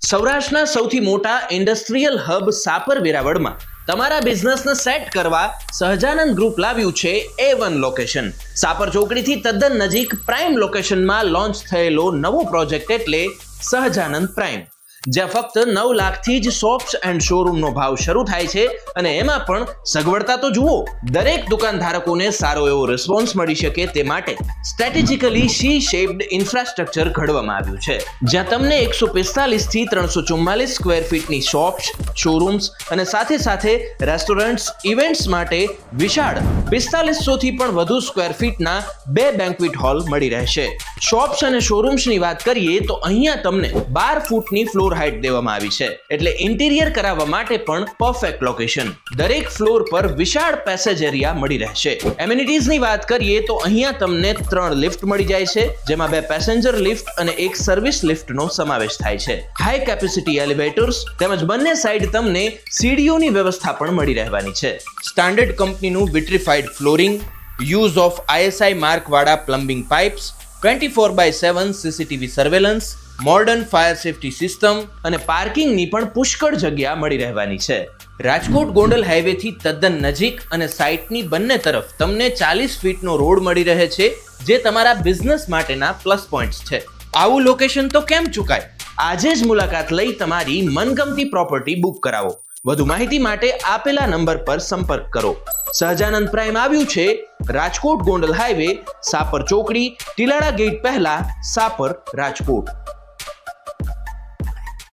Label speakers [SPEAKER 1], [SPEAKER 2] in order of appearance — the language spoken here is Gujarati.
[SPEAKER 1] સૌરાષ્ટ્રના સૌથી મોટા ઇન્ડસ્ટ્રીયલ હબ સાપર વેરાવળમાં તમારા બિઝનેસને સેટ કરવા સહજાનંદ ગ્રુપ લાવ્યું છે A1 લોકેશન. સાપર ચોકડીથી તદ્દન નજીક પ્રાઇમ લોકેશનમાં લોન્ચ થયેલો નવો પ્રોજેક્ટ એટલે સહજાનંદ પ્રાઇમ, જ્યાં ફક્ત 9 લાખથી જ શોપ્સ એન્ડ શોરૂમનો ભાવ શરૂ થાય છે અને એમાં પણ સગવડતા તો જુઓ. દરેક દુકાનધારકોને સારો એવો રિસ્પોન્સ મળી શકે તે માટે સ્ટ્રેટેજિકલી સી શેપ્ડ ઇન્ફ્રાસ્ટ્રક્ચર ઘડવામાં આવ્યું છે, જ્યાં તમને 145 થી 344 સ્ક્વેર ફીટની શોપ્સ, શોરૂમ્સ અને સાથે સાથે રેસ્ટોરન્ટ્સ, ઇવેન્ટ્સ માટે વિશાળ 4500 થી પણ વધુ સ્ક્વેર ફીટના 2 બેન્ક્વેટ હોલ મળી રહેશે. શોપ્સ અને શોરૂમ્સની વાત કરીએ તો અહીંયા તમને 12 ફૂટની ફ્લોર હાઇટ દેવામાં આવી છે, એટલે ઇન્ટિરિયર કરાવવા માટે પણ પરફેક્ટ લોકેશન. દરેક ફ્લોર પર વિશાળ પેસેજ એરિયા મળી રહેશે. એમિનિટીઝની વાત કરીએ તો અહીંયા તમને 3 લિફ્ટ મળી જાય છે, જેમાં 2 પેસેન્જર લિફ્ટ અને 1 સર્વિસ લિફ્ટનો સમાવેશ થાય છે. હાઈ કેપેસિટી એલિવેટર્સ તેમજ બંને સાઈડ તમને સીડીઓની વ્યવસ્થા પણ મળી રહેવાની છે. સ્ટાન્ડર્ડ કંપનીનું vitrified flooring, use of ISI mark વાળા plumbing pipes, 24/7 CCTV surveillance, modern fire safety system અને પાર્કિંગની પણ પુષ્કળ જગ્યા મળી રહેવાની છે. રાજકોટ-ગોંડલ હાઈવેથી તદ્દન નજીક અને સાઇટની બંને તરફ તમને 40 ફીટનો રોડ મળી રહે છે, જે તમારા બિઝનેસ માટેના પ્લસ પોઈન્ટ્સ છે. આવું લોકેશન તો કેમ ચૂકાય? આજે જ મુલાકાત લઈ તમારી મનગમતી પ્રોપર્ટી બુક કરાવો. વધુ માહિતી માટે આપેલા નંબર પર સંપર્ક કરો. સહજાનંદ પ્રાઇમ આવ્યું છે રાજકોટ-ગોંડલ હાઈવે, સાપર ચોકડી, ટિલાડા ગેટ પહેલા, સાપર, રાજકોટ.